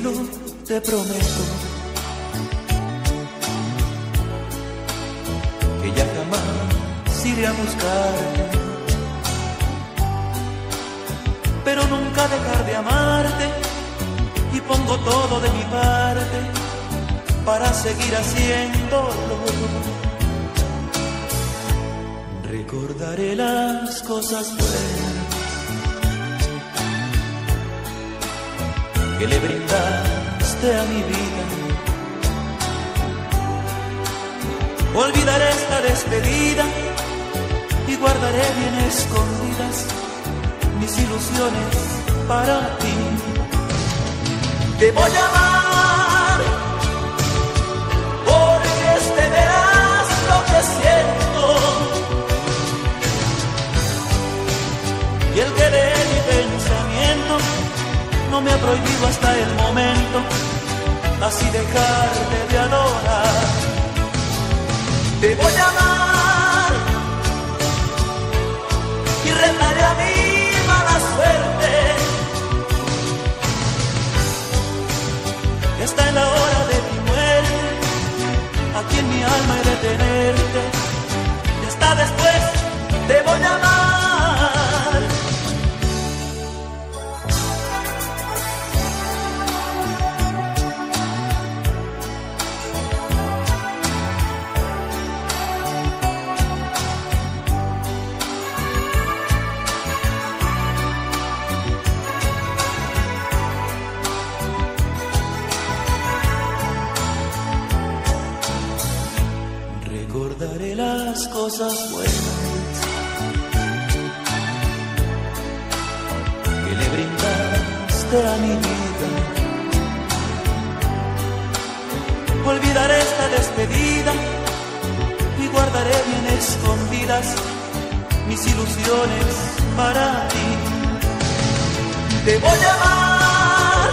cielo te prometo que ya jamás iré a buscarte, pero nunca dejar de amarte, y pongo todo de mi parte para seguir haciéndolo. Recordaré las cosas buenas que le brindaste a mi vida. Olvidaré esta despedida y guardaré bien escondidas mis ilusiones para ti. Te voy a amar porque verás lo que siento, y el querer mi pensamiento no me ha prohibido hasta el momento así dejarte de adorar. Te voy a amar y retaré a mi mala suerte. Está en la hora de mi muerte, aquí en mi alma he de tenerte. Y hasta después te voy a amar. Recordaré las cosas buenas que le brindaste a mi vida. Olvidaré esta despedida y guardaré bien escondidas mis ilusiones para ti. Te voy a amar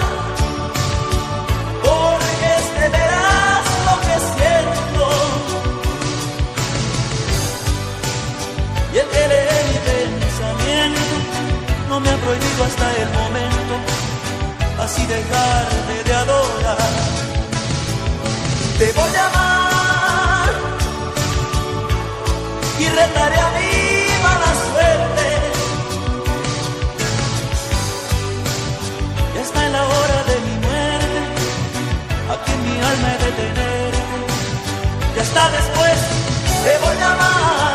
porque verás lo que siento, y el querer mi pensamiento no me ha prohibido hasta el momento así dejarte de adorar. Te voy a amar y retaré a mi mala suerte. Ya está en la hora de mi muerte, aquí en mi alma he de tenerte. Y hasta después te voy a amar.